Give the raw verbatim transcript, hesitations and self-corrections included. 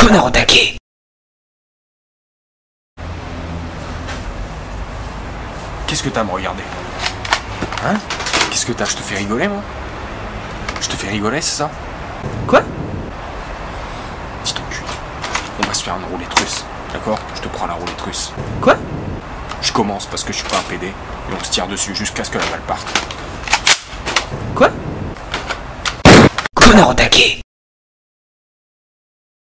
Connard au taquet. Qu'est-ce que t'as à me regarder? Hein? Qu'est-ce que t'as? Je te fais rigoler, moi? Je te fais rigoler, c'est ça? Quoi? Dis ton cul. On va se faire une roulette russe, d'accord? Je te prends la roulette russe. Quoi? Je commence parce que je suis pas un pédé, et on se tire dessus jusqu'à ce que la balle parte. Quoi? Connard au taquet.